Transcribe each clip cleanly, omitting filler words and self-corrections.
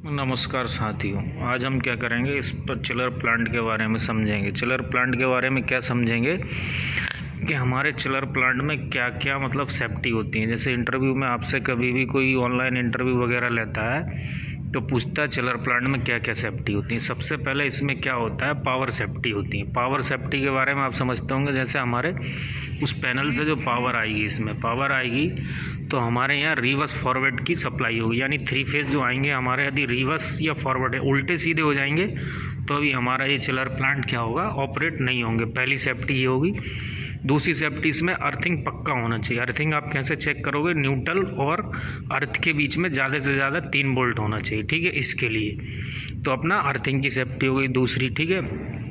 नमस्कार साथियों, आज हम क्या करेंगे इस पर चिलर प्लांट के बारे में समझेंगे। चिलर प्लांट के बारे में क्या समझेंगे कि हमारे चिलर प्लांट में क्या क्या मतलब सेफ्टी होती है। जैसे इंटरव्यू में आपसे कभी भी कोई ऑनलाइन इंटरव्यू वगैरह लेता है तो पूछता है चिलर प्लांट में क्या क्या सेफ्टी होती है। सबसे पहले इसमें क्या होता है, पावर सेफ्टी होती है। पावर सेफ्टी के बारे में आप समझते होंगे, जैसे हमारे उस पैनल से जो पावर आएगी, इसमें पावर आएगी तो हमारे यहाँ रिवर्स फॉरवर्ड की सप्लाई होगी, यानी 3 फेज जो आएंगे हमारे, यदि रिवर्स या फॉरवर्ड है उल्टे सीधे हो जाएंगे तो अभी हमारा ये चिलर प्लांट क्या होगा, ऑपरेट नहीं होंगे। पहली सेफ्टी ये होगी। दूसरी सेफ्टी इसमें अर्थिंग पक्का होना चाहिए। अर्थिंग आप कैसे चेक करोगे, न्यूट्रल और अर्थ के बीच में ज़्यादा से ज़्यादा 3 बोल्ट होना चाहिए, ठीक है। इसके लिए तो अपना अर्थिंग की सेफ्टी हो गई दूसरी, ठीक है।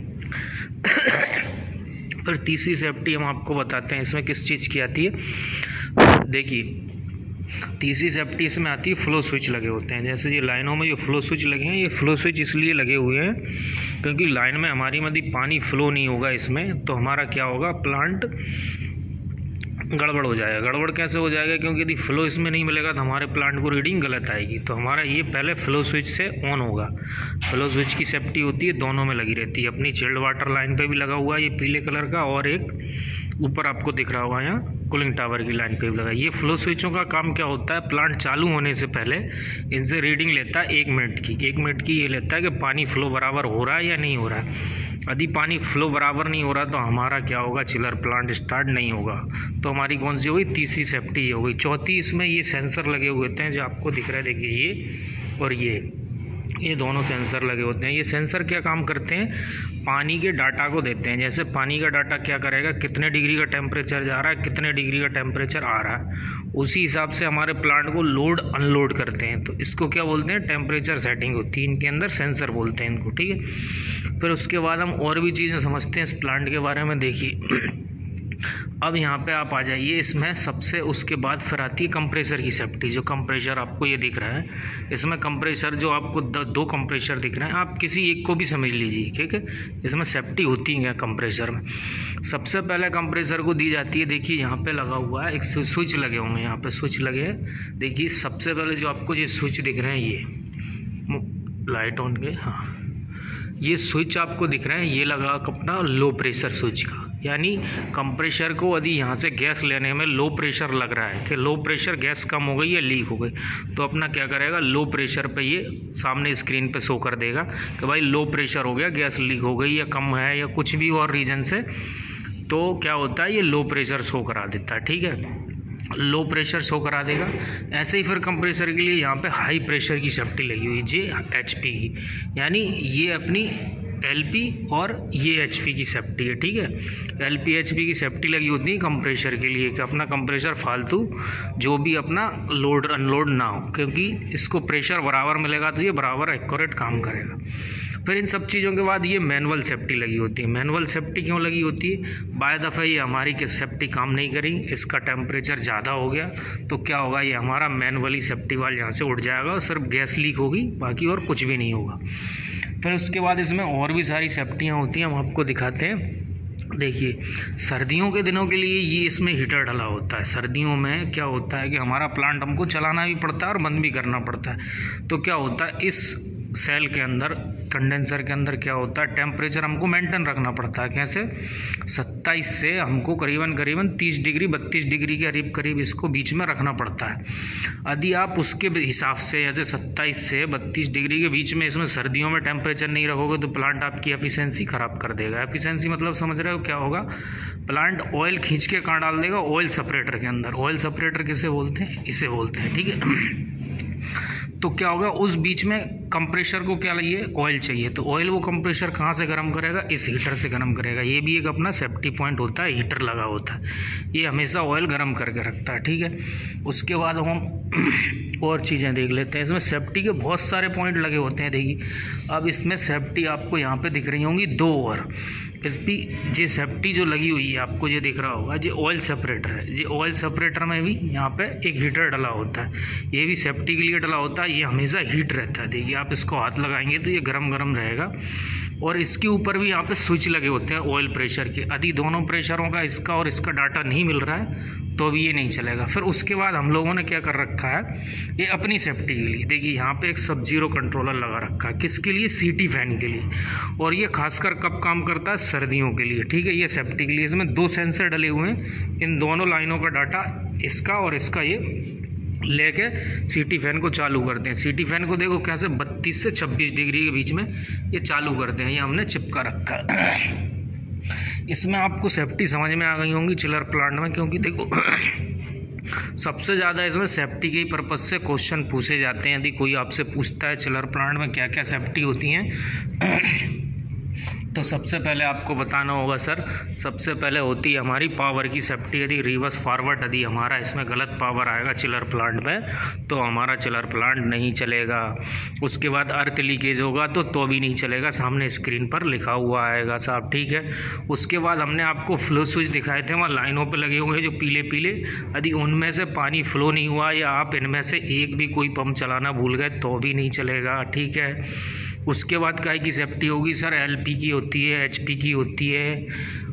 फिर तीसरी सेफ्टी हम आपको बताते हैं इसमें किस चीज़ की आती है। देखिए, तीसरी सेफ्टी इसमें आती है, फ्लो स्विच लगे होते हैं। जैसे ये लाइनों में जो फ्लो स्विच लगे हैं, ये फ्लो स्विच इसलिए लगे हुए हैं क्योंकि लाइन में हमारी यदि पानी फ्लो नहीं होगा इसमें तो हमारा क्या होगा, प्लांट गड़बड़ हो जाएगा। गड़बड़ कैसे हो जाएगा, क्योंकि यदि फ्लो इसमें नहीं मिलेगा तो हमारे प्लांट को रीडिंग गलत आएगी। तो हमारा ये पहले फ्लो स्विच से ऑन होगा। फ्लो स्विच की सेफ्टी होती है, दोनों में लगी रहती है। अपनी चिल्ड वाटर लाइन पे भी लगा हुआ है ये पीले कलर का, और एक ऊपर आपको दिख रहा होगा यहाँ कूलिंग टावर की लाइन पे भी लगा। ये फ्लो स्विचों का काम क्या होता है, प्लांट चालू होने से पहले इनसे रीडिंग लेता है 1 मिनट की। 1 मिनट की ये लेता है कि पानी फ्लो बराबर हो रहा है या नहीं हो रहा है। यदि पानी फ्लो बराबर नहीं हो रहा तो हमारा क्या होगा, चिलर प्लांट स्टार्ट नहीं होगा। तो हमारी कौन सी होगी, तीसरी सेफ्टी हो गई। चौथी इसमें ये सेंसर लगे हुए होते हैं जो आपको दिख रहा है, देखिए ये और ये दोनों सेंसर लगे होते हैं। ये सेंसर क्या काम करते हैं, पानी के डाटा को देते हैं। जैसे पानी का डाटा क्या करेगा, कितने डिग्री का टेम्परेचर जा रहा है, कितने डिग्री का टेम्परेचर आ रहा है, उसी हिसाब से हमारे प्लांट को लोड अनलोड करते हैं। तो इसको क्या बोलते हैं, टेम्परेचर सेटिंग होती है इनके अंदर, सेंसर बोलते हैं इनको, ठीक है। फिर उसके बाद हम और भी चीज़ें समझते हैं इस प्लांट के बारे में। देखिए, अब यहाँ पे आप आ जाइए, इसमें सबसे उसके बाद फिर आती है कंप्रेसर की सेफ्टी। जो कंप्रेसर आपको ये दिख रहा है, इसमें कंप्रेसर जो आपको 2 कंप्रेसर दिख रहे हैं, आप किसी एक को भी समझ लीजिए, ठीक है। इसमें सेफ्टी होती है कंप्रेसर में। सबसे पहले कंप्रेसर को दी जाती है, देखिए यहाँ पे लगा हुआ है, एक स्विच लगे होंगे, यहाँ पे स्विच लगे हैं। देखिए सबसे पहले जो आपको ये स्विच दिख रहे हैं, ये लाइट ऑन के, हाँ, ये स्विच आपको दिख रहा है, ये लगा अपना लो प्रेशर स्विच का। यानी कंप्रेसर को यदि यहाँ से गैस लेने में लो प्रेशर लग रहा है कि लो प्रेशर गैस कम हो गई या लीक हो गई, तो अपना क्या करेगा, लो प्रेशर पे ये सामने स्क्रीन पे शो कर देगा कि भाई लो प्रेशर हो गया, गैस लीक हो गई या कम है या कुछ भी और रीज़न से। तो क्या होता है, ये लो प्रेशर शो करा देता है, ठीक है, लो प्रेशर शो करा देगा। ऐसे ही फिर कंप्रेसर के लिए यहाँ पे हाई प्रेशर की सेफ्टी लगी हुई है, JHP की, यानी ये अपनी LP और ये HP की सेफ्टी है, ठीक है। LP HP की सेफ्टी लगी होती है कंप्रेसर के लिए कि अपना कंप्रेसर फालतू जो भी अपना लोड अनलोड ना हो, क्योंकि इसको प्रेशर बराबर मिलेगा तो ये बराबर एक्यूरेट काम करेगा। फिर इन सब चीज़ों के बाद ये मैनुअल सेफ्टी लगी होती है। मैनुअल सेफ्टी क्यों लगी होती है, बाय दफ़ा ये हमारी की सेफ्टी काम नहीं करी, इसका टेम्परेचर ज़्यादा हो गया तो क्या होगा, ये हमारा मैनुअली सेफ्टी वाल यहाँ से उड़ जाएगा और सिर्फ गैस लीक होगी, बाकी और कुछ भी नहीं होगा। फिर उसके बाद इसमें और भी सारी सेफ्टियाँ होती हैं, हम आपको दिखाते हैं। देखिए, सर्दियों के दिनों के लिए ये इसमें हीटर डला होता है। सर्दियों में क्या होता है कि हमारा प्लांट हमको चलाना भी पड़ता है और बंद भी करना पड़ता है। तो क्या होता है, इस सेल के अंदर, कंडेंसर के अंदर क्या होता है, टेम्परेचर हमको मेंटेन रखना पड़ता है। कैसे, 27 से हमको करीबन 30 डिग्री 32 डिग्री के करीब इसको बीच में रखना पड़ता है। यदि आप उसके हिसाब से जैसे 27 से 32 डिग्री के बीच में इसमें सर्दियों में टेम्परेचर नहीं रखोगे तो प्लांट आपकी एफिशिएंसी ख़राब कर देगा। एफिशिएंसी मतलब समझ रहे हो क्या होगा, प्लांट ऑयल खींच के कहाँ डाल देगा, ऑयल सेपरेटर के अंदर। ऑयल सेपरेटर किसे बोलते हैं, इसे बोलते हैं, ठीक है। तो क्या होगा, उस बीच में कंप्रेसर को क्या चाहिए, ऑयल चाहिए। तो ऑयल वो कंप्रेसर कहाँ से गर्म करेगा, इस हीटर से गर्म करेगा। ये भी एक अपना सेफ्टी पॉइंट होता है, हीटर लगा होता है, ये हमेशा ऑयल गर्म करके रखता है, ठीक है। उसके बाद हम और चीज़ें देख लेते हैं। इसमें सेफ्टी के बहुत सारे पॉइंट लगे होते हैं। देखिए, अब इसमें सेफ्टी आपको यहाँ पे दिख रही होंगी 2 और इसकी ये सेफ्टी जो लगी हुई है आपको ये दिख रहा होगा, ये ऑयल सेपरेटर है। ये ऑयल सेपरेटर में भी यहाँ पे एक हीटर डला होता है, ये भी सेफ्टी के लिए डला होता है। ये हमेशा हीट रहता है। देखिए, आप इसको हाथ लगाएंगे तो ये गरम गरम रहेगा। और इसके ऊपर भी यहाँ पे स्विच लगे होते हैं ऑयल प्रेशर के। यदि दोनों प्रेशरों का, इसका और इसका डाटा नहीं मिल रहा है तो भी ये नहीं चलेगा। फिर उसके बाद हम लोगों ने क्या कर रखा है, ये अपनी सेफ्टी के लिए देखिए यहाँ पे एक सब जीरो कंट्रोलर लगा रखा है। किसके लिए? सीटी फैन के लिए। और ये खासकर कब काम करता है? सर्दियों के लिए, ठीक है। ये सेफ्टी के लिए, इसमें 2 सेंसर डले हुए हैं। इन दोनों लाइनों का डाटा, इसका और इसका, ये लेके सीटी फैन को चालू करते हैं। सीटी फैन को देखो कैसे 32 से 26 डिग्री के बीच में ये चालू करते हैं। ये हमने चिपका रखा है। इसमें आपको सेफ्टी समझ में आ गई होंगी चिलर प्लांट में, क्योंकि देखो सबसे ज़्यादा इसमें सेफ्टी के पर्पज़ से क्वेश्चन पूछे जाते हैं। यदि कोई आपसे पूछता है चिलर प्लांट में क्या क्या सेफ्टी होती हैं तो सबसे पहले आपको बताना होगा सर, सबसे पहले होती है हमारी पावर की सेफ्टी। यदि रिवर्स फॉरवर्ड यदि हमारा इसमें गलत पावर आएगा चिलर प्लांट में तो हमारा चिलर प्लांट नहीं चलेगा। उसके बाद अर्थ लीकेज होगा तो भी नहीं चलेगा, सामने स्क्रीन पर लिखा हुआ आएगा साहब, ठीक है। उसके बाद हमने आपको फ्लो स्विच दिखाए थे, वहाँ लाइनों पर लगे हुए हैं जो पीले पीले। यदि उनमें से पानी फ्लो नहीं हुआ या आप इनमें से एक भी कोई पंप चलाना भूल गए तो भी नहीं चलेगा, ठीक है। उसके बाद काय की सेफ्टी होगी सर? एलपी की होती है, एचपी की होती है,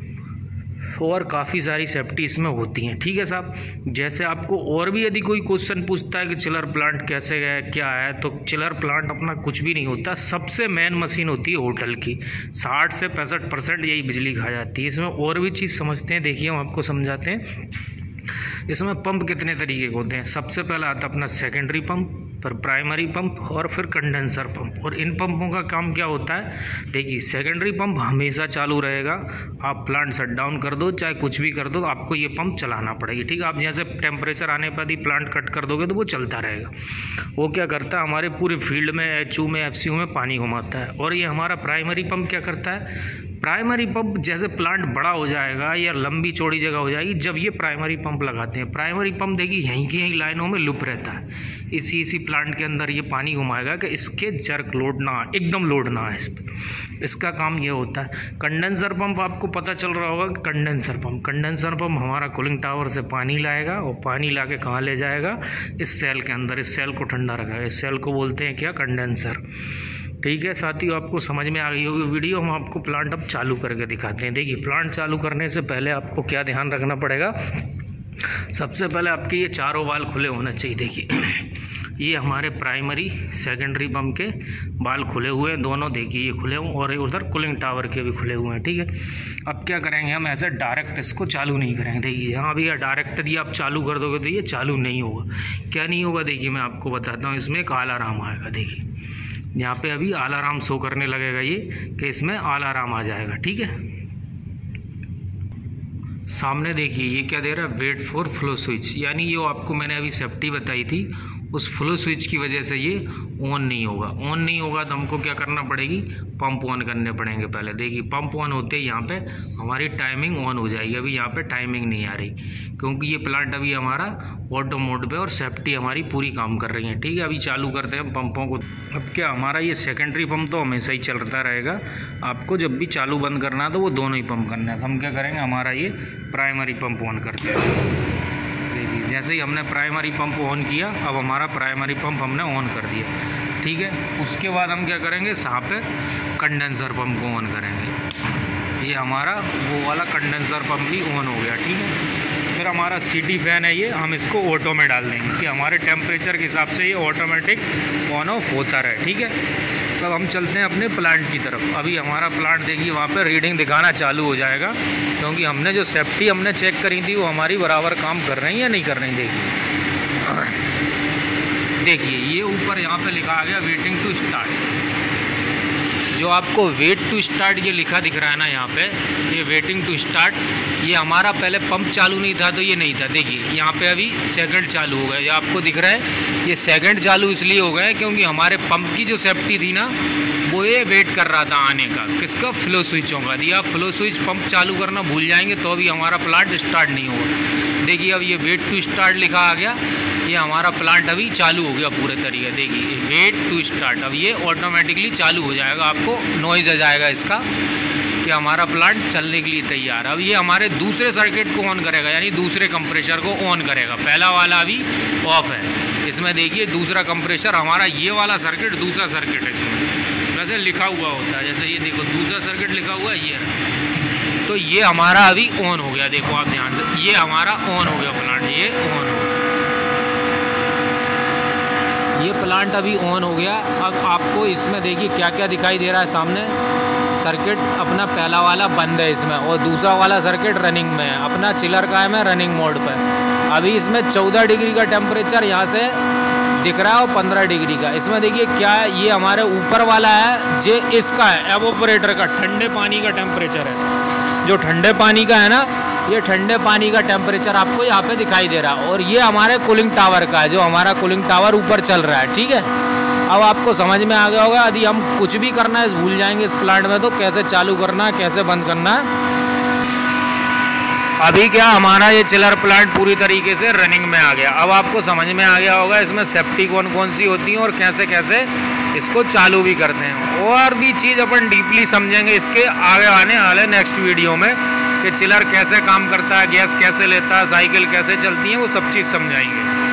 और काफ़ी सारी सेफ्टी इसमें होती हैं, ठीक है साहब। जैसे आपको और भी यदि कोई क्वेश्चन पूछता है कि चिलर प्लांट कैसे है क्या है, तो चिलर प्लांट अपना कुछ भी नहीं होता। सबसे मेन मशीन होती है होटल की, 60 से 65% यही बिजली खा जाती है। इसमें और भी चीज़ समझते हैं, देखिए हम आपको समझाते हैं। इसमें पंप कितने तरीके के होते हैं? सबसे पहला आता है अपना सेकेंडरी पंप, फिर प्राइमरी पंप और फिर कंडेंसर पंप। और इन पंपों का काम क्या होता है? देखिए सेकेंडरी पंप हमेशा चालू रहेगा। आप प्लांट शट डाउन कर दो चाहे कुछ भी कर दो तो आपको ये पंप चलाना पड़ेगी, ठीक है। आप जैसे टेम्परेचर आने पर यदि प्लांट कट कर दोगे तो वो चलता रहेगा। वो क्या करता है? हमारे पूरे फील्ड में, एचयू में, एफसीयू में पानी घुमाता है। और ये हमारा प्राइमरी पंप क्या करता है? प्राइमरी पंप जैसे प्लांट बड़ा हो जाएगा या लंबी चौड़ी जगह हो जाएगी, जब ये प्राइमरी पंप लगाते हैं, प्राइमरी पंप देखिए यहीं की यहीं लाइनों में लुप रहता है। इसी प्लांट के अंदर ये पानी घुमाएगा कि इसके जर्क लोड ना, एकदम लोड ना है इस पर। इसका काम ये होता है। कंडेंसर पंप आपको पता चल रहा होगा, कंडेंसर पंप हमारा कूलिंग टावर से पानी लाएगा और पानी ला के कहाँ ले जाएगा? इस सेल के अंदर। इस सेल को ठंडा रखेगा। इस सेल को बोलते हैं क्या? कंडेंसर, ठीक है। साथियों आपको समझ में आ गई होगी वीडियो। हम आपको प्लांट अब चालू करके दिखाते हैं। देखिए प्लांट चालू करने से पहले आपको क्या ध्यान रखना पड़ेगा? सबसे पहले आपके ये चारों वाल खुले होने चाहिए। देखिए ये हमारे प्राइमरी सेकेंडरी पंप के वाल खुले हुए हैं दोनों, देखिए ये खुले हुए, और उधर कूलिंग टावर के भी खुले हुए हैं, ठीक है। अब क्या करेंगे हम? ऐसे डायरेक्ट इसको चालू नहीं करेंगे। देखिए यहाँ भी डायरेक्ट यदि आप चालू कर दोगे तो ये चालू नहीं होगा। क्या नहीं होगा? देखिए मैं आपको बताता हूँ। इसमें एक अलार्म आएगा, देखिए यहाँ पे अभी अलार्म शो करने लगेगा ये कि इसमें अलार्म आ जाएगा, ठीक है। सामने देखिए ये क्या दे रहा है? वेट फॉर फ्लो स्विच, यानी ये आपको मैंने अभी सेफ्टी बताई थी, उस फ्लो स्विच की वजह से ये ऑन नहीं होगा। ऑन नहीं होगा तो हमको क्या करना पड़ेगी? पंप ऑन करने पड़ेंगे पहले। देखिए पंप ऑन होते ही यहाँ पे हमारी टाइमिंग ऑन हो जाएगी। अभी यहाँ पे टाइमिंग नहीं आ रही क्योंकि ये प्लांट अभी हमारा ऑटो मोड पे और सेफ्टी हमारी पूरी काम कर रही है, ठीक है। अभी चालू करते हैं पंपों को। अब क्या हमारा ये सेकेंडरी पंप तो हमेशा ही चलता रहेगा। आपको जब भी चालू बंद करना है तो वो दोनों ही पंप करना है। हम क्या करेंगे? हमारा ये प्राइमरी पंप ऑन करते हैं। देखिए जैसे ही हमने प्राइमरी पंप ऑन किया, अब हमारा प्राइमरी पंप हमने ऑन कर दिया, ठीक है। उसके बाद हम क्या करेंगे? यहाँ पे कंडेंसर पंप को ऑन करेंगे। ये हमारा वो वाला कंडेंसर पंप भी ऑन हो गया, ठीक है। फिर हमारा सीटी फैन है ये, हम इसको ऑटो में डाल देंगे कि हमारे टेम्परेचर के हिसाब से ये ऑटोमेटिक ऑन ऑफ होता रहे, ठीक है। तब हम चलते हैं अपने प्लांट की तरफ। अभी हमारा प्लांट देखिए वहाँ पे रीडिंग दिखाना चालू हो जाएगा क्योंकि हमने जो सेफ्टी हमने चेक करी थी वो हमारी बराबर काम कर रही है या नहीं कर रही। देखिए ये ऊपर यहाँ पे लिखा आ गया वेटिंग टू स्टार्ट। जो आपको वेट टू स्टार्ट ये लिखा दिख रहा है ना यहाँ पे, ये वेटिंग टू स्टार्ट, ये हमारा पहले पंप चालू नहीं था तो ये नहीं था। देखिए यहाँ पे अभी सेकंड चालू हो गया, ये आपको दिख रहा है। ये सेकंड चालू इसलिए हो गया क्योंकि हमारे पंप की जो सेफ्टी थी ना वो ये वेट कर रहा था आने का, किसका? फ्लो स्विचों का। यदि आप फ्लो स्विच पंप चालू करना भूल जाएंगे तो अभी हमारा प्लांट स्टार्ट नहीं होगा। देखिए अब ये वेट टू स्टार्ट लिखा आ गया, ये हमारा प्लांट अभी चालू हो गया पूरे तरीके। देखिए वेट टू स्टार्ट, अब ये ऑटोमेटिकली चालू हो जाएगा। आपको नॉइज़ आ जाएगा इसका कि हमारा प्लांट चलने के लिए तैयार है। अब ये हमारे दूसरे सर्किट को ऑन करेगा, यानी दूसरे कंप्रेसर को ऑन करेगा। पहला वाला अभी ऑफ है। इसमें देखिए दूसरा कंप्रेसर हमारा, ये वाला सर्किट दूसरा सर्किट है। इसमें वैसे लिखा हुआ होता है, जैसे ये देखो दूसरा सर्किट लिखा हुआ है, ये तो ये हमारा अभी ऑन हो गया, देखो आप ध्यान से, ये हमारा ऑन हो गया प्लांट, ये ऑन हो गया, ये प्लांट अभी ऑन हो गया। अब आपको इसमें देखिए क्या क्या दिखाई दे रहा है सामने। सर्किट अपना पहला वाला बंद है इसमें, और दूसरा वाला सर्किट रनिंग में है। अपना चिलर का है मैं रनिंग मोड पे। अभी इसमें 14 डिग्री का टेम्परेचर यहाँ से दिख रहा है और 15 डिग्री का। इसमें देखिए क्या है, ये हमारे ऊपर वाला है, ये इसका है एवोपरेटर का, ठंडे पानी का टेम्परेचर है। जो ठंडे पानी का है ना, ये ठंडे पानी का टेम्परेचर आपको यहाँ पे दिखाई दे रहा है। और ये हमारे कूलिंग टावर का है, जो हमारा कूलिंग टावर ऊपर चल रहा है, ठीक है। अब आपको समझ में आ गया होगा। यदि हम कुछ भी करना है भूल जाएंगे इस प्लांट में, तो कैसे चालू करना है, कैसे बंद करना है। अभी क्या हमारा ये चिलर प्लांट पूरी तरीके से रनिंग में आ गया। अब आपको समझ में आ गया होगा इसमें सेफ्टी कौन कौन सी होती है और कैसे कैसे इसको चालू भी करते हैं। और भी चीज़ अपन डीपली समझेंगे इसके आगे आने वाले नेक्स्ट वीडियो में, कि चिलर कैसे काम करता है, गैस कैसे लेता है, साइकिल कैसे चलती है, वो सब चीज़ समझाएंगे।